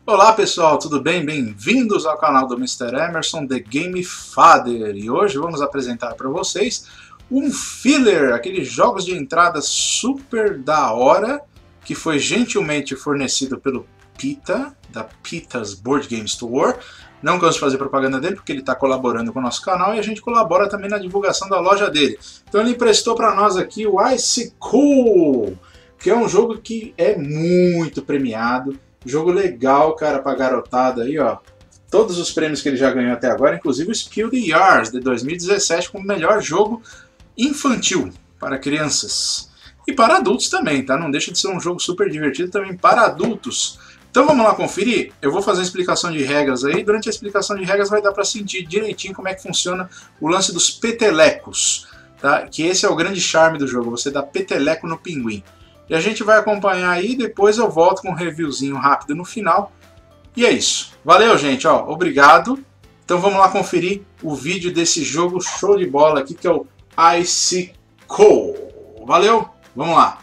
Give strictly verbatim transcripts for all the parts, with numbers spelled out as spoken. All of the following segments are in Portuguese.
Olá pessoal, tudo bem? Bem-vindos ao canal do mister Emerson, The Game Father. E hoje vamos apresentar para vocês um filler, aqueles jogos de entrada super da hora, que foi gentilmente fornecido pelo Pita, da Pita's Board Game Store. Não canso de fazer propaganda dele, porque ele está colaborando com o nosso canal e a gente colabora também na divulgação da loja dele. Então ele emprestou para nós aqui o Ice Cool, que é um jogo que é muito premiado. Jogo legal, cara, pra garotada aí, ó. Todos os prêmios que ele já ganhou até agora, inclusive o Spiel the Jahres de dois mil e dezessete como melhor jogo infantil para crianças. E para adultos também, tá? Não deixa de ser um jogo super divertido também para adultos. Então vamos lá conferir? Eu vou fazer uma explicação de regras aí. Durante a explicação de regras vai dar para sentir direitinho como é que funciona o lance dos petelecos, tá? Que esse é o grande charme do jogo, você dá peteleco no pinguim. E a gente vai acompanhar aí, depois eu volto com um reviewzinho rápido no final. E é isso. Valeu, gente. Ó, obrigado. Então vamos lá conferir o vídeo desse jogo show de bola aqui, que é o Ice Cool. Valeu? Vamos lá.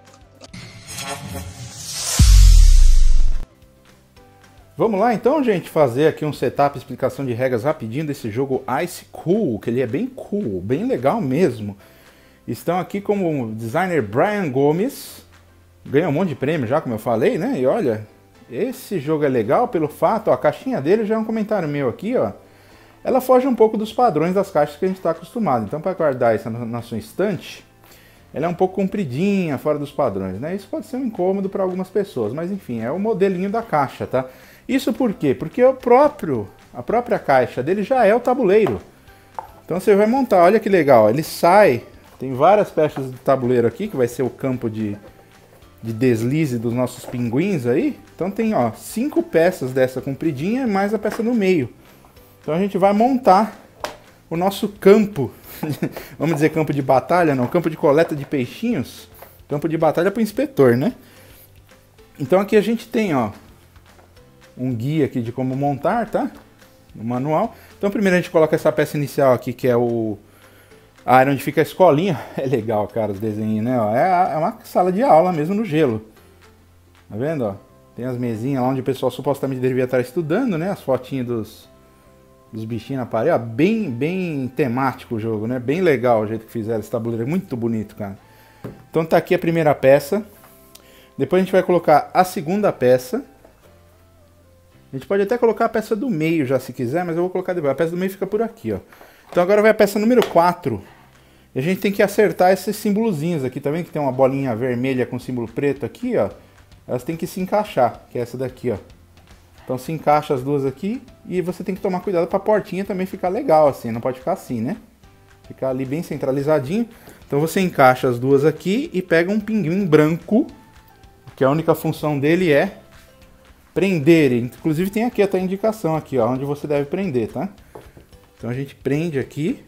Vamos lá então, gente, fazer aqui um setup, explicação de regras rapidinho desse jogo Ice Cool, que ele é bem cool, bem legal mesmo. Estão aqui como o designer Brian Gomes, ganha um monte de prêmio já, como eu falei, né? E olha, esse jogo é legal pelo fato, ó, a caixinha dele já é um comentário meu aqui, ó. Ela foge um pouco dos padrões das caixas que a gente está acostumado. Então, para guardar isso na, na sua estante, ela é um pouco compridinha, fora dos padrões, né? Isso pode ser um incômodo para algumas pessoas, mas enfim, é o modelinho da caixa, tá? Isso por quê? Porque o próprio, a própria caixa dele já é o tabuleiro. Então você vai montar, olha que legal, ele sai... Tem várias peças do tabuleiro aqui, que vai ser o campo de, de deslize dos nossos pinguins aí. Então tem, ó, cinco peças dessa compridinha, mais a peça no meio. Então a gente vai montar o nosso campo, vamos dizer campo de batalha, não, campo de coleta de peixinhos. Campo de batalha para o inspetor, né? Então aqui a gente tem, ó, um guia aqui de como montar, tá? No manual. Então primeiro a gente coloca essa peça inicial aqui, que é o... a área onde fica a escolinha. É legal, cara, os desenhos, né? É uma sala de aula mesmo no gelo. Tá vendo, ó? Tem as mesinhas lá onde o pessoal supostamente deveria estar estudando, né? As fotinhas dos, dos bichinhos na parede. Ó, bem, bem temático o jogo, né? Bem legal o jeito que fizeram esse tabuleiro. Muito bonito, cara. Então tá aqui a primeira peça. Depois a gente vai colocar a segunda peça. A gente pode até colocar a peça do meio já, se quiser, mas eu vou colocar depois. A peça do meio fica por aqui, ó. Então agora vai a peça número quatro. E a gente tem que acertar esses símbolozinhos aqui. Tá vendo que tem uma bolinha vermelha com símbolo preto aqui, ó? Elas têm que se encaixar, que é essa daqui, ó. Então se encaixa as duas aqui. E você tem que tomar cuidado para a portinha também ficar legal assim. Não pode ficar assim, né? Ficar ali bem centralizadinho. Então você encaixa as duas aqui e pega um pinguim branco. Que a única função dele é prender. Inclusive tem aqui até a indicação aqui, ó, onde você deve prender, tá? Então a gente prende aqui,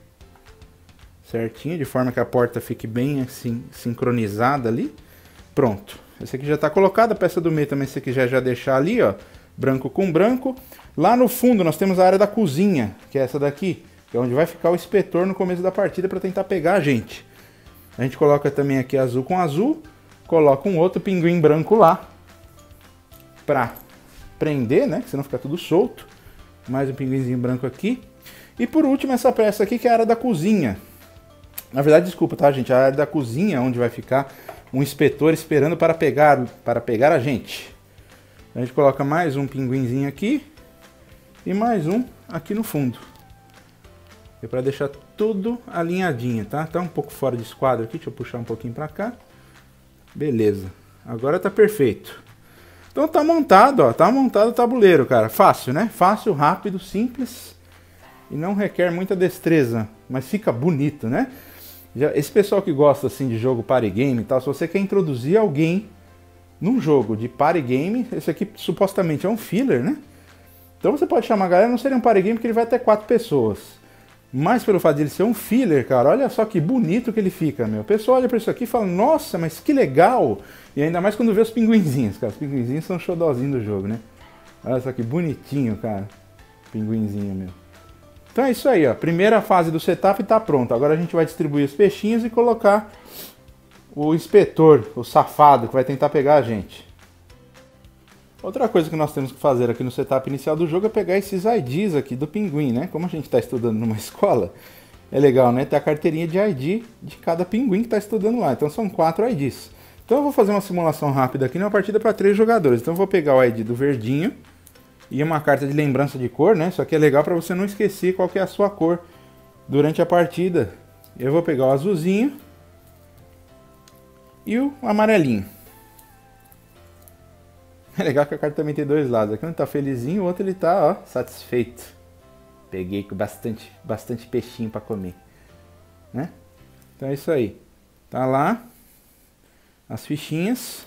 certinho, de forma que a porta fique bem assim, sincronizada ali. Pronto. Esse aqui já está colocado, a peça do meio também, se você quiser já deixar ali, ó, branco com branco. Lá no fundo nós temos a área da cozinha, que é essa daqui, que é onde vai ficar o inspetor no começo da partida para tentar pegar a gente. A gente coloca também aqui azul com azul, coloca um outro pinguim branco lá, para prender, né, senão fica tudo solto. Mais um pinguinzinho branco aqui. E por último essa peça aqui, que é a área da cozinha. Na verdade, desculpa, tá, gente? A área da cozinha, onde vai ficar um inspetor esperando para pegar, para pegar a gente. A gente coloca mais um pinguinzinho aqui. E mais um aqui no fundo. É para deixar tudo alinhadinho, tá? Tá um pouco fora de esquadro aqui. Deixa eu puxar um pouquinho para cá. Beleza. Agora tá perfeito. Então tá montado, ó. Tá montado o tabuleiro, cara. Fácil, né? Fácil, rápido, simples. E não requer muita destreza, mas fica bonito, né? Já, esse pessoal que gosta assim de jogo party game e tal, se você quer introduzir alguém num jogo de party game, esse aqui supostamente é um filler, né? Então você pode chamar a galera, não seria um party game porque ele vai até quatro pessoas. Mas pelo fato de ele ser um filler, cara, olha só que bonito que ele fica, meu. O pessoal olha pra isso aqui e fala, nossa, mas que legal! E ainda mais quando vê os pinguinzinhos, cara. Os pinguinzinhos são xodózinhos do jogo, né? Olha só que bonitinho, cara. Pinguinzinho, meu. Então é isso aí, ó. Primeira fase do setup tá pronta. Agora a gente vai distribuir os peixinhos e colocar o inspetor, o safado, que vai tentar pegar a gente. Outra coisa que nós temos que fazer aqui no setup inicial do jogo é pegar esses I Ds aqui do pinguim, né? Como a gente está estudando numa escola, é legal, né? Ter a carteirinha de I D de cada pinguim que está estudando lá. Então são quatro I Ds. Então eu vou fazer uma simulação rápida aqui numa partida para três jogadores. Então eu vou pegar o I D do verdinho e uma carta de lembrança de cor, né? Isso aqui é legal para você não esquecer qual que é a sua cor durante a partida. Eu vou pegar o azulzinho e o amarelinho. É legal que a carta também tem dois lados. Aqui um tá felizinho, o outro ele tá, ó, satisfeito. Peguei com bastante, bastante peixinho para comer, né? Então é isso aí. Tá lá as fichinhas.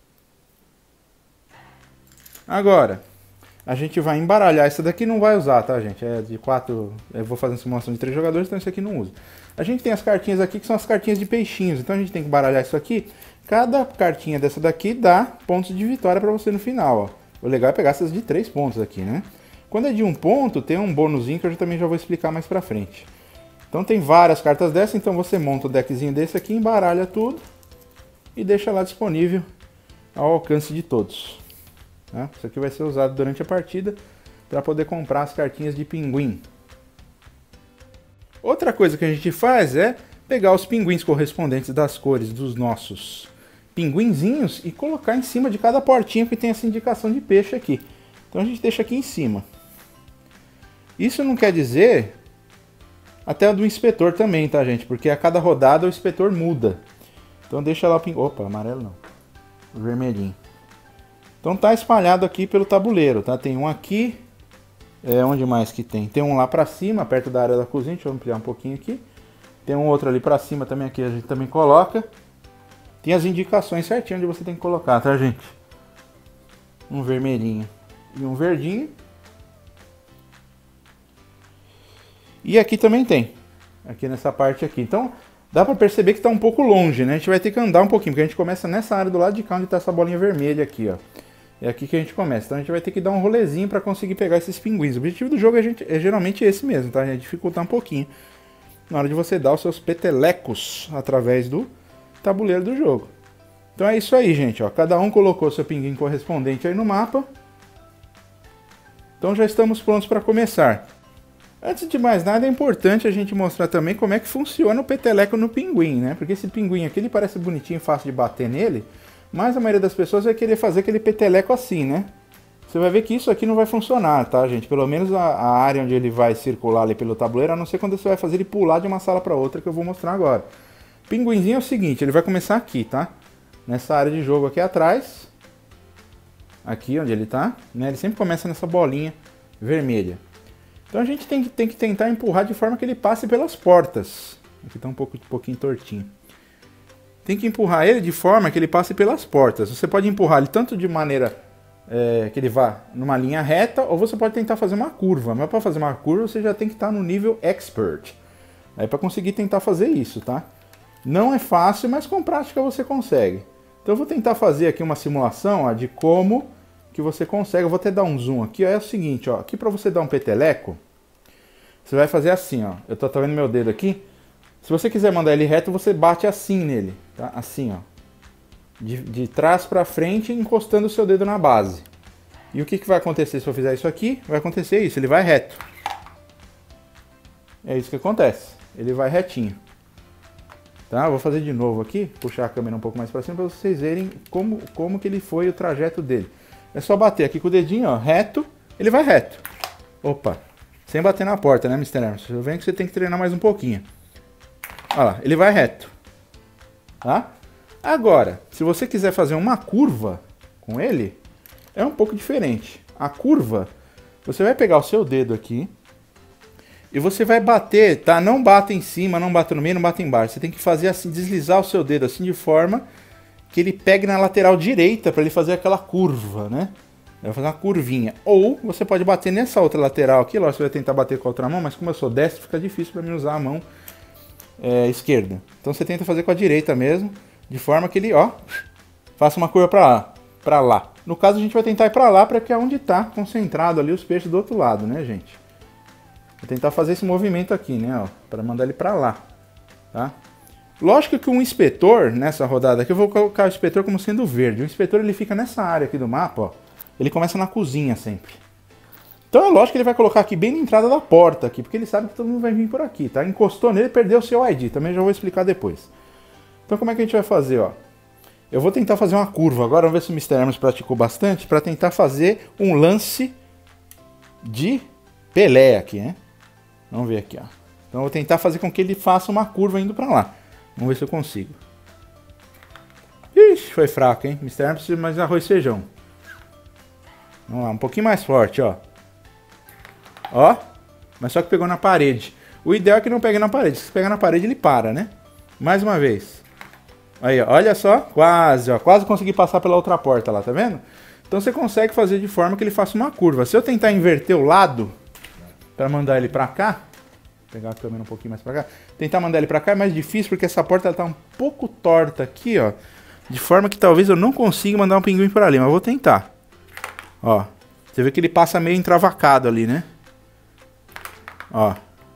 Agora, a gente vai embaralhar. Essa daqui não vai usar, tá, gente? É de quatro... Eu vou fazer uma simulação de três jogadores, então isso aqui não usa. A gente tem as cartinhas aqui, que são as cartinhas de peixinhos. Então a gente tem que embaralhar isso aqui. Cada cartinha dessa daqui dá pontos de vitória para você no final, ó. O legal é pegar essas de três pontos aqui, né? Quando é de um ponto, tem um bônusinho que eu também já vou explicar mais pra frente. Então tem várias cartas dessas, então você monta um deckzinho desse aqui, embaralha tudo e deixa lá disponível ao alcance de todos. Tá? Isso aqui vai ser usado durante a partida para poder comprar as cartinhas de pinguim. Outra coisa que a gente faz é pegar os pinguins correspondentes das cores dos nossos pinguinzinhos e colocar em cima de cada portinha que tem essa indicação de peixe aqui. Então a gente deixa aqui em cima. Isso não quer dizer até a do inspetor também, tá, gente? Porque a cada rodada o inspetor muda. Então deixa lá o pinguim. Opa, amarelo não. O vermelhinho. Então tá espalhado aqui pelo tabuleiro, tá? Tem um aqui. É, onde mais que tem? Tem um lá pra cima, perto da área da cozinha. Deixa eu ampliar um pouquinho aqui. Tem um outro ali pra cima também, aqui a gente também coloca. Tem as indicações certinho onde você tem que colocar, tá, gente? Um vermelhinho e um verdinho. E aqui também tem. Aqui nessa parte aqui. Então, dá pra perceber que tá um pouco longe, né? A gente vai ter que andar um pouquinho, porque a gente começa nessa área do lado de cá, onde tá essa bolinha vermelha aqui, ó. É aqui que a gente começa. Então a gente vai ter que dar um rolezinho pra conseguir pegar esses pinguins. O objetivo do jogo é, gente, é geralmente esse mesmo, tá? A gente dificultar um pouquinho na hora de você dar os seus petelecos através do tabuleiro do jogo. Então é isso aí, gente, ó. Cada um colocou seu pinguim correspondente aí no mapa. Então já estamos prontos para começar. Antes de mais nada, é importante a gente mostrar também como é que funciona o peteleco no pinguim, né? Porque esse pinguim aqui, ele parece bonitinho e fácil de bater nele, mas a maioria das pessoas vai querer fazer aquele peteleco assim, né? Você vai ver que isso aqui não vai funcionar, tá, gente? Pelo menos a, a área onde ele vai circular ali pelo tabuleiro, a não ser quando você vai fazer ele pular de uma sala para outra, que eu vou mostrar agora. Pinguinzinho é o seguinte, ele vai começar aqui, tá? Nessa área de jogo aqui atrás. Aqui onde ele tá, né? Ele sempre começa nessa bolinha vermelha. Então a gente tem que, tem que tentar empurrar de forma que ele passe pelas portas. Aqui tá um, pouco, um pouquinho tortinho. Tem que empurrar ele de forma que ele passe pelas portas. Você pode empurrar ele tanto de maneira é, que ele vá numa linha reta, ou você pode tentar fazer uma curva. Mas para fazer uma curva você já tem que estar no nível Expert. Aí para conseguir tentar fazer isso, tá? Não é fácil, mas com prática você consegue. Então eu vou tentar fazer aqui uma simulação, ó, de como que você consegue. Eu vou até dar um zoom aqui, ó. É o seguinte, ó, aqui para você dar um peteleco, você vai fazer assim, ó. Eu tô, tô vendo meu dedo aqui. Se você quiser mandar ele reto, você bate assim nele, tá? Assim, ó. De, de trás para frente, encostando o seu dedo na base. E o que, que vai acontecer se eu fizer isso aqui? Vai acontecer isso, ele vai reto. É isso que acontece. Ele vai retinho. Tá? Eu vou fazer de novo aqui, puxar a câmera um pouco mais para cima para vocês verem como, como que ele foi o trajeto dele. É só bater aqui com o dedinho, ó, reto, ele vai reto. Opa, sem bater na porta, né, mister Emerson? Eu venho que você tem que treinar mais um pouquinho. Olha lá, ele vai reto. Tá? Agora, se você quiser fazer uma curva com ele, é um pouco diferente. A curva, você vai pegar o seu dedo aqui e você vai bater, tá? Não bata em cima, não bata no meio, não bata embaixo. Você tem que fazer assim, deslizar o seu dedo assim de forma que ele pegue na lateral direita para ele fazer aquela curva, né? Vai fazer uma curvinha. Ou você pode bater nessa outra lateral aqui, lógico, você vai tentar bater com a outra mão, mas como eu sou destro, fica difícil para mim usar a mão é, esquerda. Então você tenta fazer com a direita mesmo, de forma que ele, ó, faça uma curva para lá, para lá. No caso a gente vai tentar ir para lá, para que é onde está concentrado ali os peixes do outro lado, né, gente? Vou tentar fazer esse movimento aqui, né, ó, para mandar ele para lá, tá? Lógico que um inspetor, nessa rodada aqui, eu vou colocar o inspetor como sendo verde. O inspetor ele fica nessa área aqui do mapa, ó, ele começa na cozinha sempre. Então é lógico que ele vai colocar aqui bem na entrada da porta, aqui, porque ele sabe que todo mundo vai vir por aqui, tá? Encostou nele, perdeu o seu I D, também já vou explicar depois. Então como é que a gente vai fazer, ó? Eu vou tentar fazer uma curva agora, vamos ver se o mister Hermes praticou bastante, para tentar fazer um lance de Pelé aqui, né? Vamos ver aqui, ó. Então eu vou tentar fazer com que ele faça uma curva indo para lá. Vamos ver se eu consigo. Ixi, foi fraco, hein? mister Hermes precisa mais arroz e feijão. Vamos lá, um pouquinho mais forte, ó. Ó, mas só que pegou na parede. O ideal é que não pegue na parede. Se pegar na parede, ele para, né? Mais uma vez. Aí, ó, olha só. Quase, ó. Quase consegui passar pela outra porta lá, tá vendo? Então você consegue fazer de forma que ele faça uma curva. Se eu tentar inverter o lado, para mandar ele pra cá, vou pegar a câmera um pouquinho mais pra cá, tentar mandar ele pra cá é mais difícil, porque essa porta ela tá um pouco torta aqui, ó. De forma que talvez eu não consiga mandar um pinguim por ali, mas eu vou tentar. Ó, você vê que ele passa meio entravacado ali, né? Ó.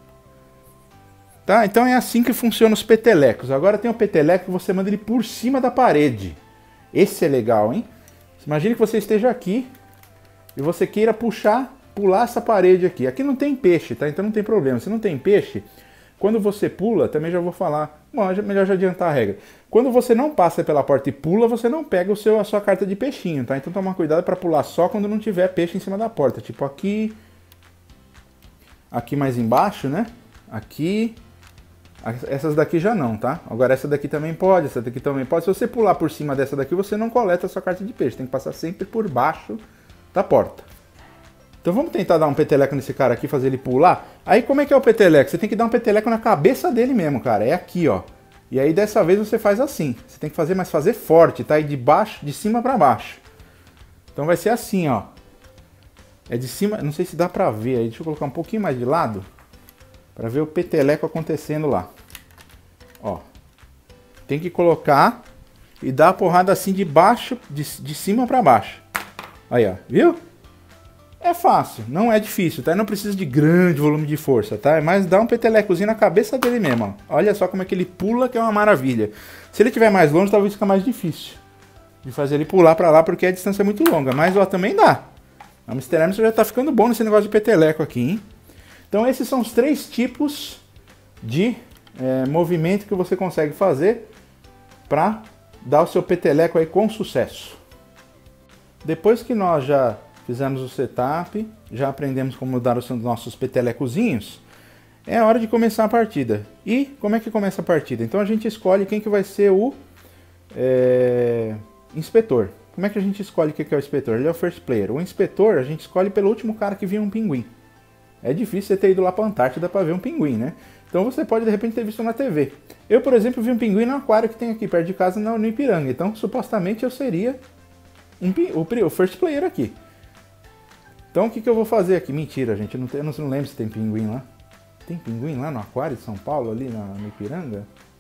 Tá? Então é assim que funcionam os petelecos. Agora tem o peteleco que você manda ele por cima da parede. Esse é legal, hein? Imagine que você esteja aqui e você queira puxar, pular essa parede aqui. Aqui não tem peixe, tá? Então não tem problema. Se não tem peixe, quando você pula, também já vou falar, bom, é melhor já adiantar a regra. Quando você não passa pela porta e pula, você não pega o seu, a sua carta de peixinho, tá? Então toma cuidado para pular só quando não tiver peixe em cima da porta. Tipo aqui... Aqui mais embaixo, né? Aqui. Essas daqui já não, tá? Agora essa daqui também pode, essa daqui também pode. Se você pular por cima dessa daqui, você não coleta a sua carta de peixe. Tem que passar sempre por baixo da porta. Então vamos tentar dar um peteleco nesse cara aqui, fazer ele pular. Aí como é que é o peteleco? Você tem que dar um peteleco na cabeça dele mesmo, cara. É aqui, ó. E aí dessa vez você faz assim. Você tem que fazer, mas fazer forte, tá? E de baixo, de cima pra baixo. Então vai ser assim, ó. É de cima, não sei se dá pra ver aí, deixa eu colocar um pouquinho mais de lado, pra ver o peteleco acontecendo lá. Ó, tem que colocar e dar a porrada assim de baixo, de, de cima pra baixo. Aí, ó, viu? É fácil, não é difícil, tá? Não precisa de grande volume de força, tá? É mais dar um petelecozinho na cabeça dele mesmo, ó. Olha só como é que ele pula, que é uma maravilha. Se ele estiver mais longe, talvez fique mais difícil de fazer ele pular pra lá, porque a distância é muito longa, mas ó, também dá. O mister Hermes já tá ficando bom nesse negócio de peteleco aqui, hein? Então esses são os três tipos de é, movimento que você consegue fazer para dar o seu peteleco aí com sucesso. Depois que nós já fizemos o setup, já aprendemos como dar os nossos petelecozinhos, é hora de começar a partida. E como é que começa a partida? Então a gente escolhe quem que vai ser o é, inspetor. Como é que a gente escolhe o que é o inspetor? Ele é o first player. O inspetor a gente escolhe pelo último cara que viu um pinguim. É difícil você ter ido lá para a Antártida para ver um pinguim, né? Então você pode de repente ter visto na T V. Eu, por exemplo, vi um pinguim no aquário que tem aqui perto de casa no Ipiranga. Então supostamente eu seria um, o, o first player aqui. Então o que, que eu vou fazer aqui? Mentira, gente. Eu não, eu não lembro se tem pinguim lá. Tem pinguim lá no aquário de São Paulo, ali na, no Ipiranga?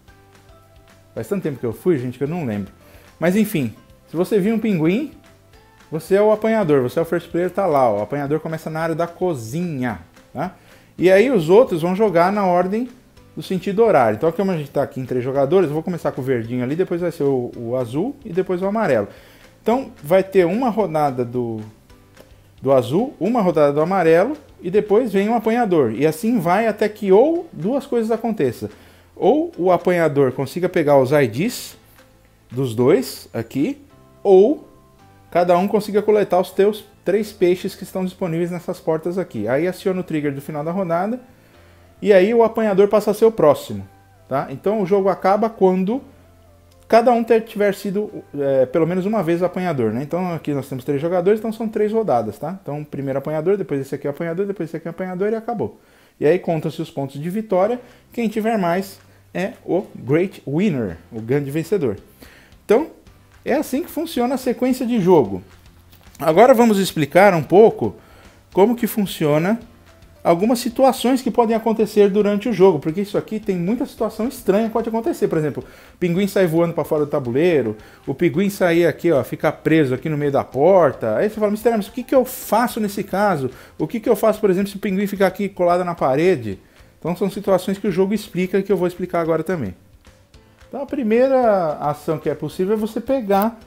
Faz tanto tempo que eu fui, gente, que eu não lembro. Mas enfim. Se você viu um pinguim, você é o apanhador, você é o first player, tá lá, ó. O apanhador começa na área da cozinha, tá? E aí os outros vão jogar na ordem do sentido horário. Então como a gente tá aqui em três jogadores, eu vou começar com o verdinho ali, depois vai ser o, o azul e depois o amarelo. Então vai ter uma rodada do, do azul, uma rodada do amarelo e depois vem o apanhador. E assim vai até que ou duas coisas aconteçam. Ou o apanhador consiga pegar os I Ds dos dois aqui, ou cada um consiga coletar os teus três peixes que estão disponíveis nessas portas aqui. Aí aciona o trigger do final da rodada e aí o apanhador passa a ser o próximo, tá? Então o jogo acaba quando cada um ter, tiver sido é, pelo menos uma vez o apanhador, né? Então aqui nós temos três jogadores, então são três rodadas, tá? Então primeiro apanhador, depois esse aqui é o apanhador, depois esse aqui é o apanhador e acabou. E aí contam-se os pontos de vitória. Quem tiver mais é o Great Winner, o grande vencedor. Então é assim que funciona a sequência de jogo. Agora vamos explicar um pouco como que funciona algumas situações que podem acontecer durante o jogo, porque isso aqui tem muita situação estranha que pode acontecer. Por exemplo, o pinguim sair voando para fora do tabuleiro, o pinguim sair aqui, ó, ficar preso aqui no meio da porta. Aí você fala, mister Hermes, o que, que eu faço nesse caso? O que, que eu faço, por exemplo, se o pinguim ficar aqui colado na parede? Então são situações que o jogo explica e que eu vou explicar agora também. Então a primeira ação que é possível é você pegar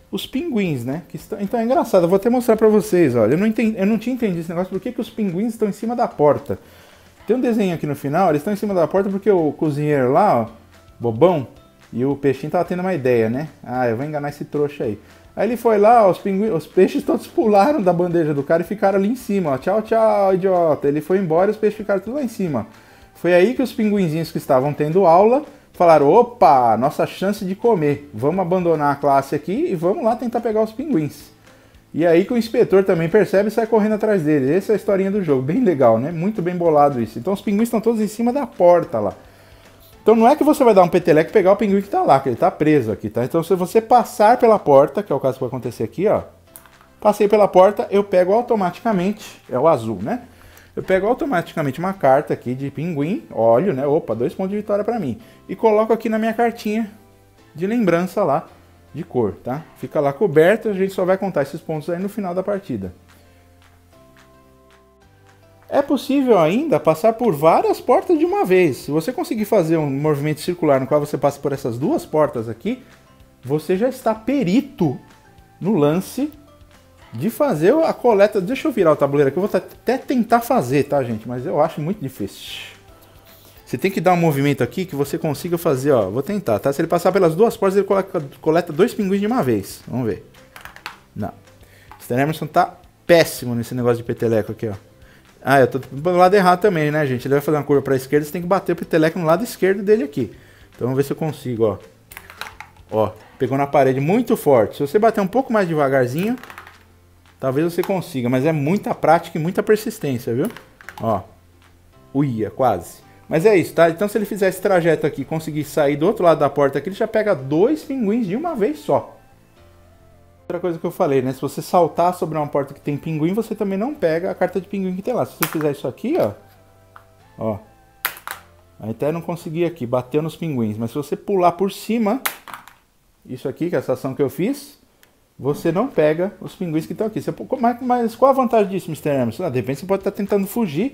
os pinguins, né? Que estão... Então é engraçado, eu vou até mostrar pra vocês, olha. Eu não, entendi, eu não tinha entendido esse negócio, por que, que os pinguins estão em cima da porta. Tem um desenho aqui no final, eles estão em cima da porta porque o cozinheiro lá, ó, bobão, e o peixinho tava tendo uma ideia, né? Ah, eu vou enganar esse trouxa aí. Aí ele foi lá, ó, os, pinguins, os peixes todos pularam da bandeja do cara e ficaram ali em cima, ó. Tchau, tchau, idiota. Ele foi embora e os peixes ficaram tudo lá em cima. Foi aí que os pinguinzinhos que estavam tendo aula falaram, opa, nossa chance de comer. Vamos abandonar a classe aqui e vamos lá tentar pegar os pinguins. E aí que o inspetor também percebe e sai correndo atrás dele. Essa é a historinha do jogo, bem legal, né? Muito bem bolado isso. Então os pinguins estão todos em cima da porta lá. Então não é que você vai dar um peteleco e pegar o pinguim que tá lá, que ele tá preso aqui, tá? Então se você passar pela porta, que é o caso que vai acontecer aqui, ó. Passei pela porta, eu pego automaticamente, é o azul, né? Eu pego automaticamente uma carta aqui de pinguim, óleo, né? Opa, dois pontos de vitória pra mim. E coloco aqui na minha cartinha de lembrança lá, de cor, tá? Fica lá coberto, a gente só vai contar esses pontos aí no final da partida. É possível ainda passar por várias portas de uma vez. Se você conseguir fazer um movimento circular no qual você passa por essas duas portas aqui, você já está perito no lance de fazer a coleta. Deixa eu virar o tabuleiro aqui, eu vou até tentar fazer, tá, gente? Mas eu acho muito difícil. Você tem que dar um movimento aqui que você consiga fazer, ó. Vou tentar, tá? Se ele passar pelas duas portas, ele coleta, coleta dois pinguins de uma vez. Vamos ver. Não. O Stan Emerson tá péssimo nesse negócio de peteleco aqui, ó. Ah, eu tô do lado errado também, né, gente? Ele vai fazer uma curva pra esquerda, você tem que bater o peteleco no lado esquerdo dele aqui. Então vamos ver se eu consigo, ó. Ó, pegou na parede muito forte. Se você bater um pouco mais devagarzinho, talvez você consiga, mas é muita prática e muita persistência, viu? Ó. Uia, quase. Mas é isso, tá? Então se ele fizer esse trajeto aqui e conseguir sair do outro lado da porta aqui, ele já pega dois pinguins de uma vez só. Outra coisa que eu falei, né? Se você saltar sobre uma porta que tem pinguim, você também não pega a carta de pinguim que tem lá. Se você fizer isso aqui, ó. Ó. Até não consegui aqui, bateu nos pinguins. Mas se você pular por cima, isso aqui, que é essa ação que eu fiz, você não pega os pinguins que estão aqui. Você, mas, mas qual a vantagem disso, mister Emerson? Ah, de repente você pode estar tentando fugir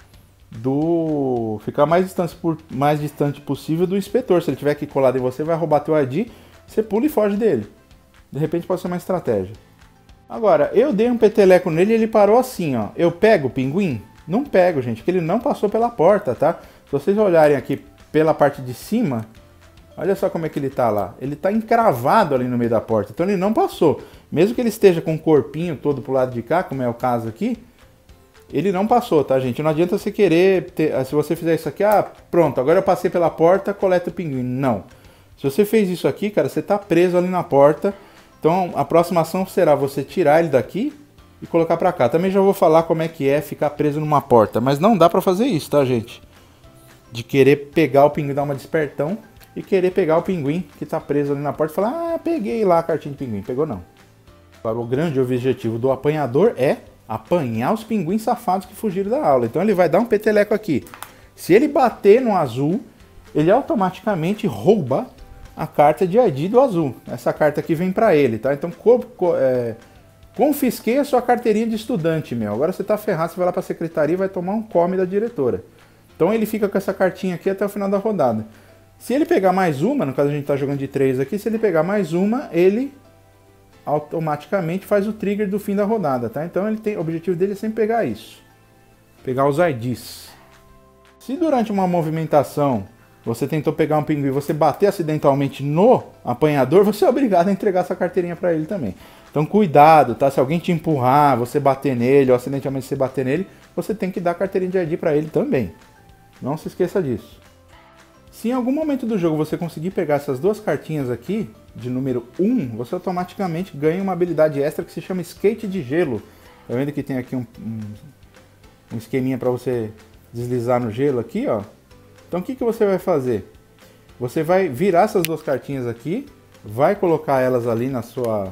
do... Ficar mais distante, por, mais distante possível do inspetor. Se ele tiver aqui colado em você, vai roubar teu I D, você pula e foge dele. De repente pode ser uma estratégia. Agora, eu dei um peteleco nele e ele parou assim, ó. Eu pego o pinguim? Não pego, gente, porque ele não passou pela porta, tá? Se vocês olharem aqui pela parte de cima, olha só como é que ele tá lá. Ele tá encravado ali no meio da porta, então ele não passou. Mesmo que ele esteja com o corpinho todo pro lado de cá, como é o caso aqui, ele não passou, tá, gente? Não adianta você querer ter... Se você fizer isso aqui, ah, pronto, agora eu passei pela porta, coleta o pinguim. Não. Se você fez isso aqui, cara, você tá preso ali na porta. Então a próxima ação será você tirar ele daqui e colocar pra cá. Também já vou falar como é que é ficar preso numa porta. Mas não dá pra fazer isso, tá, gente? De querer pegar o pinguim, dar uma despertão e querer pegar o pinguim que tá preso ali na porta e falar, ah, peguei lá a cartinha de pinguim. Pegou não. Agora o grande objetivo do apanhador é apanhar os pinguins safados que fugiram da aula. Então ele vai dar um peteleco aqui. Se ele bater no azul, ele automaticamente rouba a carta de I D do azul. Essa carta aqui vem pra ele, tá? Então, co co é, confisquei a sua carteirinha de estudante, meu. Agora você tá ferrado, você vai lá pra secretaria e vai tomar um come da diretora. Então ele fica com essa cartinha aqui até o final da rodada. Se ele pegar mais uma, no caso a gente tá jogando de três aqui, se ele pegar mais uma, ele automaticamente faz o trigger do fim da rodada, tá? Então ele tem, o objetivo dele é sempre pegar isso. Pegar os I Ds. Se durante uma movimentação você tentou pegar um pinguim e você bater acidentalmente no apanhador, você é obrigado a entregar essa carteirinha para ele também. Então cuidado, tá? Se alguém te empurrar, você bater nele, ou acidentalmente você bater nele, você tem que dar a carteirinha de I D para ele também. Não se esqueça disso. Se em algum momento do jogo você conseguir pegar essas duas cartinhas aqui, de número um, você automaticamente ganha uma habilidade extra que se chama Skate de Gelo. Tá vendo que tem aqui um, um, um esqueminha para você deslizar no gelo aqui, ó. Então o que, que você vai fazer? Você vai virar essas duas cartinhas aqui, vai colocar elas ali na sua...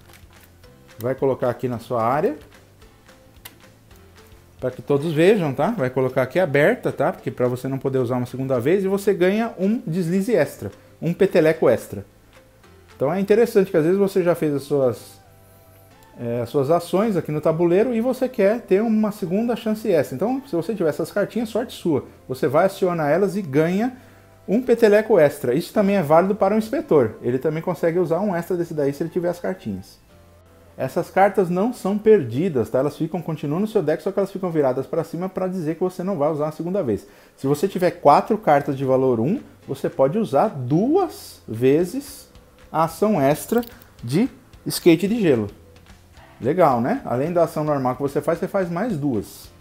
Vai colocar aqui na sua área, para que todos vejam, tá? Vai colocar aqui aberta, tá? Porque para você não poder usar uma segunda vez, e você ganha um deslize extra, um peteleco extra. Então é interessante que às vezes você já fez as suas, é, as suas ações aqui no tabuleiro e você quer ter uma segunda chance extra. Então, se você tiver essas cartinhas, sorte sua. Você vai acionar elas e ganha um peteleco extra. Isso também é válido para um inspetor. Ele também consegue usar um extra desse daí se ele tiver as cartinhas. Essas cartas não são perdidas, tá? Elas ficam, continuam no seu deck, só que elas ficam viradas para cima para dizer que você não vai usar a segunda vez. Se você tiver quatro cartas de valor um, você pode usar duas vezes a ação extra de skate de gelo. Legal, né? Além da ação normal que você faz, você faz mais duas.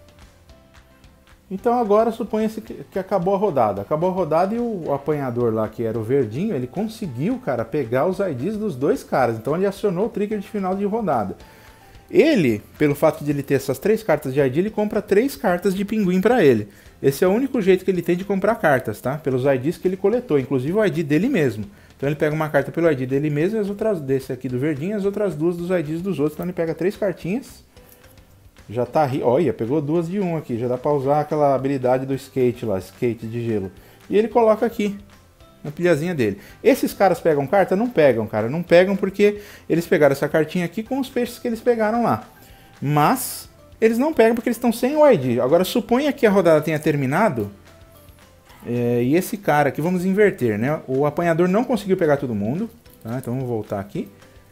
Então agora suponha-se que, que acabou a rodada. Acabou a rodada e o, o apanhador lá, que era o verdinho, ele conseguiu, cara, pegar os I Ds dos dois caras. Então ele acionou o trigger de final de rodada. Ele, pelo fato de ele ter essas três cartas de I D, ele compra três cartas de pinguim pra ele. Esse é o único jeito que ele tem de comprar cartas, tá? Pelos I Ds que ele coletou, inclusive o I D dele mesmo. Então ele pega uma carta pelo I D dele mesmo e as outras, desse aqui do verdinho, as outras duas dos I Ds dos outros. Então ele pega três cartinhas. Já tá ri... Olha, pegou duas de um aqui. Já dá pra usar aquela habilidade do skate lá, skate de gelo. E ele coloca aqui, na pilhazinha dele. Esses caras pegam carta? Não pegam, cara. Não pegam porque eles pegaram essa cartinha aqui com os peixes que eles pegaram lá. Mas eles não pegam porque eles estão sem o I D. Agora, suponha que a rodada tenha terminado. É, e esse cara aqui, vamos inverter, né? O apanhador não conseguiu pegar todo mundo. Tá? Então vamos voltar aqui.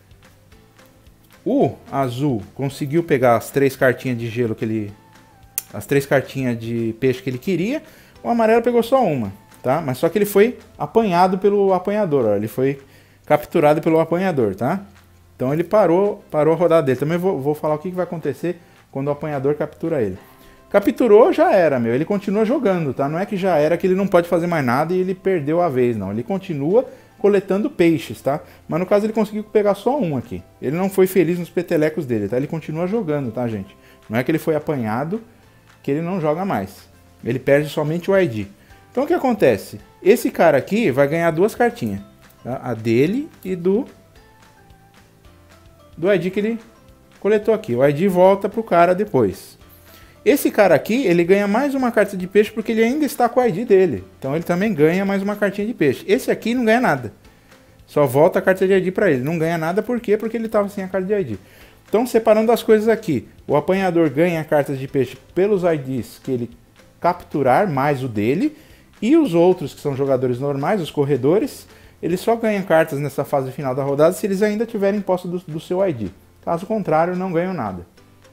O azul conseguiu pegar as três cartinhas de gelo que ele... As três cartinhas de peixe que ele queria. O amarelo pegou só uma, tá? Mas só que ele foi apanhado pelo apanhador, ó. Ele foi capturado pelo apanhador, tá? Então ele parou, parou a rodada dele. Também vou, vou falar o que vai acontecer quando o apanhador captura ele. Capturou, já era, meu. Ele continua jogando, tá? Não é que já era que ele não pode fazer mais nada e ele perdeu a vez, não. Ele continua coletando peixes, tá? Mas no caso ele conseguiu pegar só um aqui. Ele não foi feliz nos petelecos dele, tá? Ele continua jogando, tá, gente? Não é que ele foi apanhado, que ele não joga mais. Ele perde somente o I D. Então o que acontece? Esse cara aqui vai ganhar duas cartinhas, tá? A dele e do do I D que ele coletou aqui. O I D volta pro cara depois. Esse cara aqui, ele ganha mais uma carta de peixe porque ele ainda está com o I D dele. Então ele também ganha mais uma cartinha de peixe. Esse aqui não ganha nada. Só volta a carta de I D para ele. Não ganha nada por quê? Porque ele estava sem a carta de I D. Então, separando as coisas aqui. O apanhador ganha cartas de peixe pelos I Ds que ele capturar, mais o dele. E os outros, que são jogadores normais, os corredores, eles só ganham cartas nessa fase final da rodada se eles ainda tiverem posse do, do seu I D. Caso contrário, não ganham nada.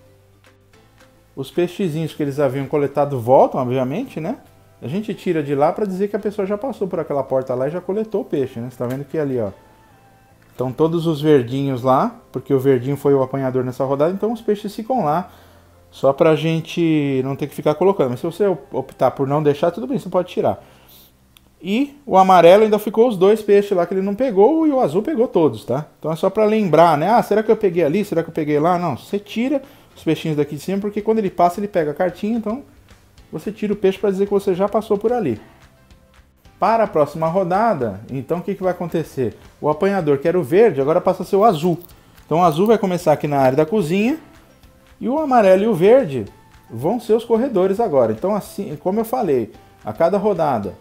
Os peixezinhos que eles haviam coletado voltam, obviamente, né? A gente tira de lá para dizer que a pessoa já passou por aquela porta lá e já coletou o peixe, né? Você tá vendo que ali, ó. Estão todos os verdinhos lá, porque o verdinho foi o apanhador nessa rodada, então os peixes ficam lá, só pra gente não ter que ficar colocando. Mas se você optar por não deixar, tudo bem, você pode tirar. E o amarelo ainda ficou os dois peixes lá que ele não pegou e o azul pegou todos, tá? Então é só pra lembrar, né? Ah, será que eu peguei ali? Será que eu peguei lá? Não, você tira os peixinhos daqui de cima, porque quando ele passa ele pega a cartinha, então você tira o peixe para dizer que você já passou por ali. Para a próxima rodada, então o que, que vai acontecer? O apanhador, que era o verde, agora passa a ser o azul. Então o azul vai começar aqui na área da cozinha e o amarelo e o verde vão ser os corredores agora. Então assim, como eu falei, a cada rodada,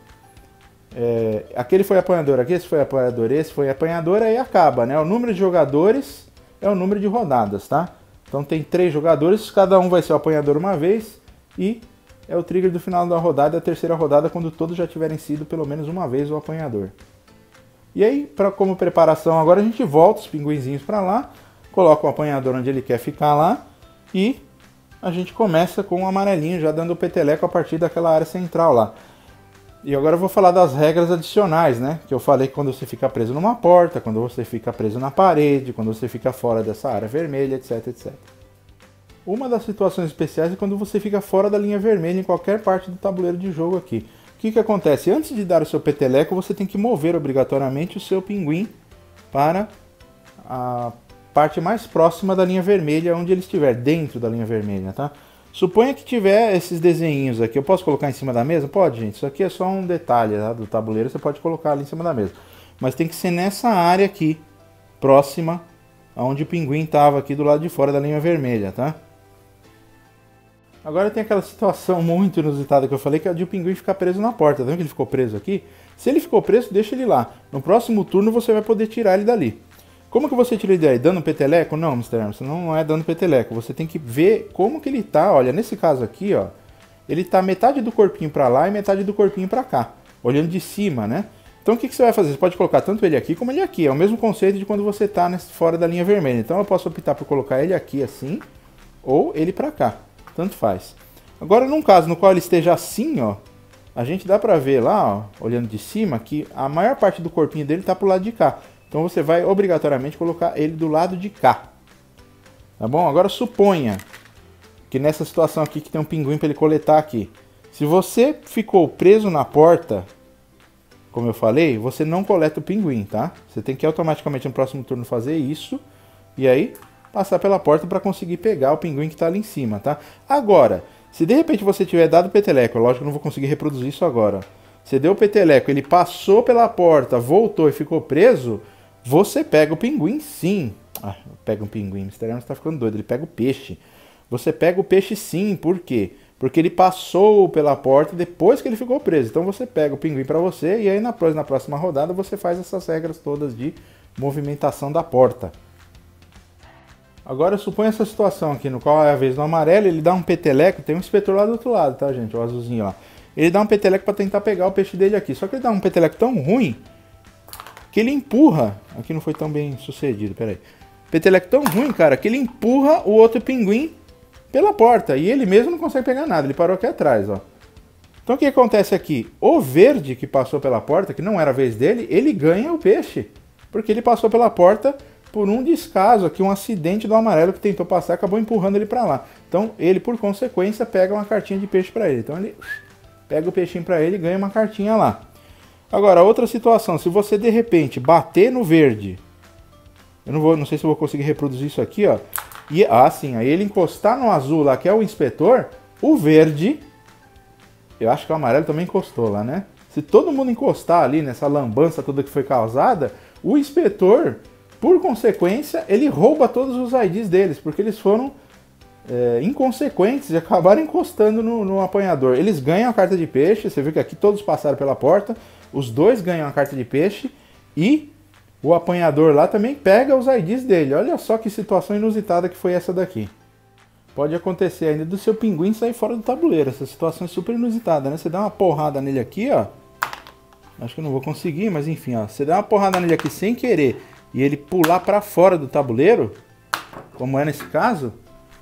é, aquele foi apanhador aqui, esse foi apanhador, esse foi apanhador, aí acaba, né? O número de jogadores é o número de rodadas, tá? Então tem três jogadores, cada um vai ser o apanhador uma vez e é o trigger do final da rodada, a terceira rodada, quando todos já tiverem sido pelo menos uma vez o apanhador. E aí, pra, como preparação, agora a gente volta os pinguinzinhos para lá, coloca o apanhador onde ele quer ficar lá e a gente começa com o amarelinho já dando o peteleco a partir daquela área central lá. E agora eu vou falar das regras adicionais, né? Que eu falei que quando você fica preso numa porta, quando você fica preso na parede, quando você fica fora dessa área vermelha, etc, etcétera. Uma das situações especiais é quando você fica fora da linha vermelha em qualquer parte do tabuleiro de jogo aqui. O que que acontece? Antes de dar o seu peteleco, você tem que mover obrigatoriamente o seu pinguim para a parte mais próxima da linha vermelha, onde ele estiver, dentro da linha vermelha, tá? Suponha que tiver esses desenhinhos aqui. Eu posso colocar em cima da mesa? Pode, gente. Isso aqui é só um detalhe, tá, do tabuleiro. Você pode colocar ali em cima da mesa. Mas tem que ser nessa área aqui, próxima, onde o pinguim estava aqui do lado de fora da linha vermelha, tá? Agora tem aquela situação muito inusitada que eu falei, que é de o pinguim ficar preso na porta. Tá vendo que ele ficou preso aqui? Se ele ficou preso, deixa ele lá. No próximo turno você vai poder tirar ele dali. Como que você tira ele daí? Dando peteleco? Não, mister Emerson, não é dando peteleco. Você tem que ver como que ele tá. Olha, nesse caso aqui, ó, ele tá metade do corpinho pra lá e metade do corpinho pra cá. olhando de cima, né? Então o que, que você vai fazer? Você pode colocar tanto ele aqui como ele aqui. É o mesmo conceito de quando você está fora da linha vermelha. Então eu posso optar por colocar ele aqui assim, ou ele para cá. Tanto faz. Agora, num caso no qual ele esteja assim, ó, a gente dá pra ver lá, ó, olhando de cima, que a maior parte do corpinho dele tá pro lado de cá. Então você vai obrigatoriamente colocar ele do lado de cá. Tá bom? Agora suponha que nessa situação aqui que tem um pinguim para ele coletar aqui. Se você ficou preso na porta, como eu falei, você não coleta o pinguim, tá? Você tem que automaticamente no próximo turno fazer isso e aí passar pela porta para conseguir pegar o pinguim que está ali em cima, tá? Agora, se de repente você tiver dado o peteleco, lógico que eu não vou conseguir reproduzir isso agora. Você deu o peteleco, ele passou pela porta, voltou e ficou preso, você pega o pinguim sim. Ah, pega um pinguim, mister Hermes está ficando doido, ele pega o peixe. Você pega o peixe sim, por quê? Porque ele passou pela porta depois que ele ficou preso. Então você pega o pinguim para você e aí na próxima, na próxima rodada você faz essas regras todas de movimentação da porta. Agora suponha essa situação aqui, no qual é a vez do amarelo, ele dá um peteleco, tem um inspetor lá do outro lado, tá gente, o azulzinho lá. Ele dá um peteleco para tentar pegar o peixe dele aqui, só que ele dá um peteleco tão ruim que ele empurra, aqui não foi tão bem sucedido, peraí. Peteleco tão ruim, cara, que ele empurra o outro pinguim pela porta e ele mesmo não consegue pegar nada, ele parou aqui atrás, ó. Então o que acontece aqui? O verde que passou pela porta, que não era a vez dele, ele ganha o peixe, porque ele passou pela porta por um descaso aqui, um acidente do amarelo que tentou passar, acabou empurrando ele para lá. Então ele, por consequência, pega uma cartinha de peixe para ele. Então ele pega o peixinho para ele e ganha uma cartinha lá. Agora, outra situação, se você de repente bater no verde, eu não, vou, não sei se eu vou conseguir reproduzir isso aqui, ó. E, ah, sim, aí ele encostar no azul lá, que é o inspetor, o verde, eu acho que o amarelo também encostou lá, né? Se todo mundo encostar ali nessa lambança toda que foi causada, o inspetor, por consequência, ele rouba todos os I Ds deles, porque eles foram é, inconsequentes e acabaram encostando no, no apanhador. Eles ganham a carta de peixe, você viu que aqui todos passaram pela porta, os dois ganham a carta de peixe e o apanhador lá também pega os I Ds dele. Olha só que situação inusitada que foi essa daqui. Pode acontecer ainda do seu pinguim sair fora do tabuleiro, essa situação é super inusitada, né? Você dá uma porrada nele aqui, ó, acho que eu não vou conseguir, mas enfim, ó, você dá uma porrada nele aqui sem querer e ele pular para fora do tabuleiro, como é nesse caso,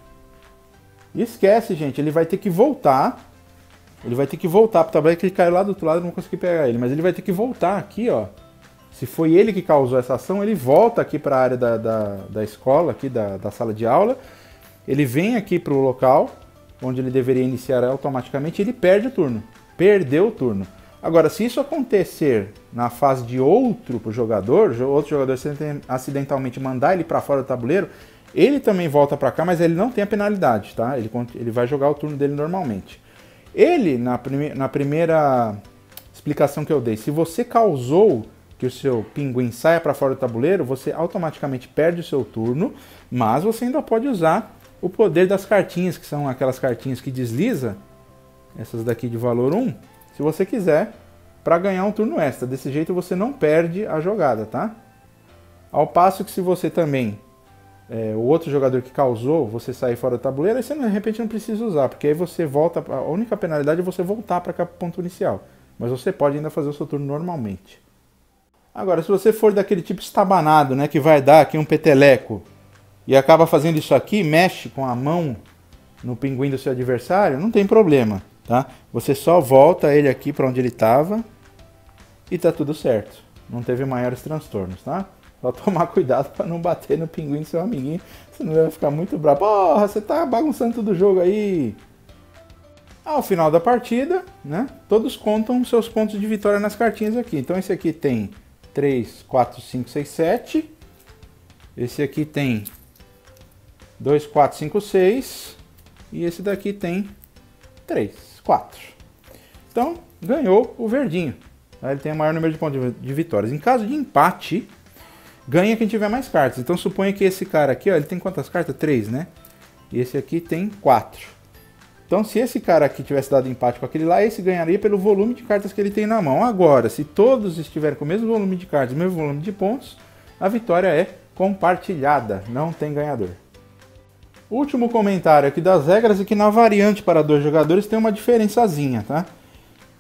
esquece, gente, ele vai ter que voltar, ele vai ter que voltar pro tabuleiro, que ele caiu lá do outro lado, eu não vou conseguir pegar ele, mas ele vai ter que voltar aqui, ó, se foi ele que causou essa ação, ele volta aqui para a área da, da, da escola, aqui da, da sala de aula, ele vem aqui para o local, onde ele deveria iniciar automaticamente, e ele perde o turno, perdeu o turno. Agora, se isso acontecer na fase de outro jogador, outro jogador acidentalmente mandar ele para fora do tabuleiro, ele também volta para cá, mas ele não tem a penalidade, tá? Ele, ele vai jogar o turno dele normalmente. Ele, na, prime, na primeira explicação que eu dei, se você causou que o seu pinguim saia para fora do tabuleiro, você automaticamente perde o seu turno, mas você ainda pode usar o poder das cartinhas, que são aquelas cartinhas que desliza, essas daqui de valor um, se você quiser, para ganhar um turno extra. Desse jeito você não perde a jogada, tá? Ao passo que se você também, é, o outro jogador que causou, você sair fora do tabuleiro, aí você de repente não precisa usar, porque aí você volta, a única penalidade é você voltar para cá para o ponto inicial. Mas você pode ainda fazer o seu turno normalmente. Agora, se você for daquele tipo estabanado, né, que vai dar aqui um peteleco, e acaba fazendo isso aqui, mexe com a mão no pinguim do seu adversário, não tem problema. Tá? Você só volta ele aqui para onde ele estava e tá tudo certo. Não teve maiores transtornos, tá? Só tomar cuidado para não bater no pinguim do seu amiguinho, senão ele vai ficar muito bravo. Porra, você tá bagunçando todo o jogo aí. Ao final da partida, né? Todos contam seus pontos de vitória nas cartinhas aqui. Então esse aqui tem três, quatro, cinco, seis, sete. Esse aqui tem dois, quatro, cinco, seis. E esse daqui tem três. quatro. Então, ganhou o verdinho. Ele tem o maior número de pontos de vitórias. Em caso de empate, ganha quem tiver mais cartas. Então, suponha que esse cara aqui, ó, ele tem quantas cartas? três, né? E esse aqui tem quatro. Então, se esse cara aqui tivesse dado empate com aquele lá, esse ganharia pelo volume de cartas que ele tem na mão. Agora, se todos estiverem com o mesmo volume de cartas, o mesmo volume de pontos, a vitória é compartilhada. Não tem ganhador. Último comentário aqui das regras é que na variante para dois jogadores tem uma diferençazinha, tá?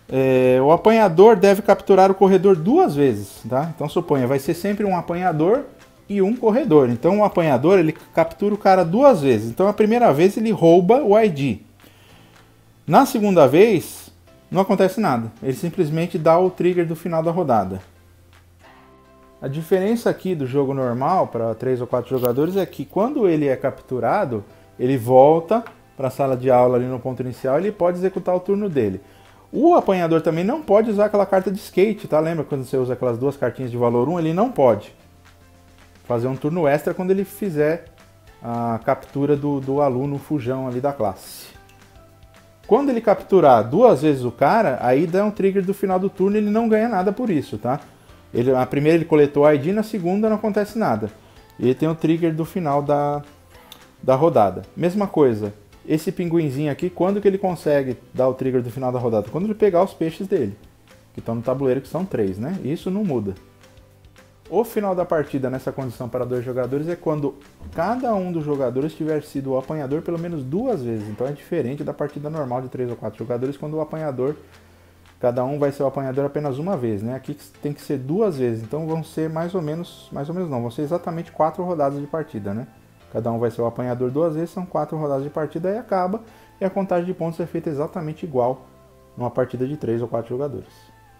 é, o apanhador deve capturar o corredor duas vezes, tá? Então suponha, vai ser sempre um apanhador e um corredor. Então o apanhador ele captura o cara duas vezes. Então a primeira vez ele rouba o I D. Na segunda vez não acontece nada. Ele simplesmente dá o trigger do final da rodada. A diferença aqui do jogo normal para três ou quatro jogadores é que quando ele é capturado, ele volta para a sala de aula ali no ponto inicial e ele pode executar o turno dele. O apanhador também não pode usar aquela carta de skate, tá? Lembra quando você usa aquelas duas cartinhas de valor um? Ele não pode fazer um turno extra quando ele fizer a captura do, do aluno fujão ali da classe. Quando ele capturar duas vezes o cara, aí dá um trigger do final do turno e ele não ganha nada por isso, tá? Ele, a primeira ele coletou o I D, na segunda não acontece nada. Ele tem o trigger do final da, da rodada. Mesma coisa, esse pinguinzinho aqui, quando que ele consegue dar o trigger do final da rodada? Quando ele pegar os peixes dele, que estão no tabuleiro, que são três, né? Isso não muda. O final da partida nessa condição para dois jogadores é quando cada um dos jogadores tiver sido o apanhador pelo menos duas vezes. Então é diferente da partida normal de três ou quatro jogadores, quando o apanhador... Cada um vai ser o apanhador apenas uma vez, né? Aqui tem que ser duas vezes, então vão ser mais ou menos, mais ou menos não, vão ser exatamente quatro rodadas de partida, né? Cada um vai ser o apanhador duas vezes, são quatro rodadas de partida e acaba, e a contagem de pontos é feita exatamente igual numa partida de três ou quatro jogadores.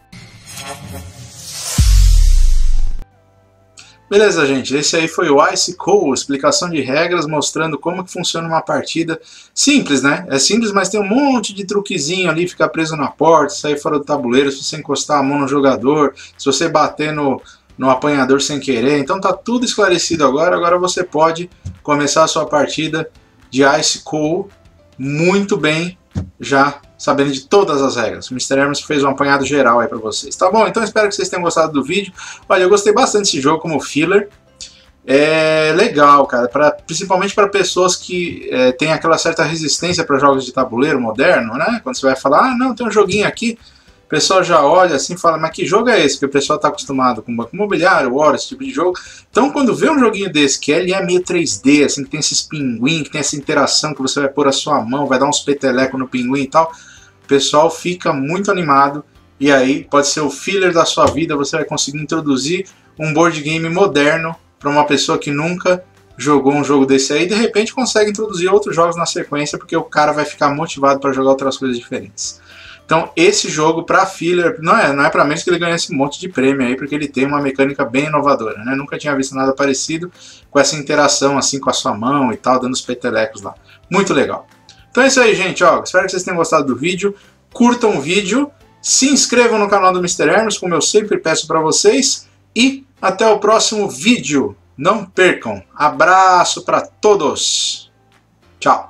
Beleza, gente, esse aí foi o Ice Cold, explicação de regras, mostrando como que funciona uma partida simples, né? É simples, mas tem um monte de truquezinho ali, ficar preso na porta, sair fora do tabuleiro, se você encostar a mão no jogador, se você bater no, no apanhador sem querer. Então tá tudo esclarecido agora, agora você pode começar a sua partida de Ice Cold muito bem, já sabendo de todas as regras. O mister Hermes fez um apanhado geral aí pra vocês. Tá bom? Então espero que vocês tenham gostado do vídeo. Olha, eu gostei bastante desse jogo como filler. É legal, cara, pra, principalmente para pessoas que é, têm aquela certa resistência para jogos de tabuleiro moderno, né? Quando você vai falar, ah, não, tem um joguinho aqui, o pessoal já olha assim e fala, mas que jogo é esse? Porque o pessoal está acostumado com Banco Imobiliário, War, esse tipo de jogo. Então quando vê um joguinho desse, que ele é meio três D, assim, que tem esses pinguim, que tem essa interação, que você vai pôr a sua mão, vai dar uns petelecos no pinguim e tal, o pessoal fica muito animado. E aí pode ser o filler da sua vida, você vai conseguir introduzir um board game moderno para uma pessoa que nunca jogou um jogo desse aí, de repente consegue introduzir outros jogos na sequência, porque o cara vai ficar motivado para jogar outras coisas diferentes. Então esse jogo para filler, não é, não é para menos que ele ganhe esse monte de prêmio aí, porque ele tem uma mecânica bem inovadora, né? Nunca tinha visto nada parecido com essa interação assim com a sua mão e tal, dando os petelecos lá. Muito legal. Então é isso aí, gente, ó, espero que vocês tenham gostado do vídeo, curtam o vídeo, se inscrevam no canal do mister Hermes, como eu sempre peço para vocês, e até o próximo vídeo. Não percam. Abraço para todos. Tchau.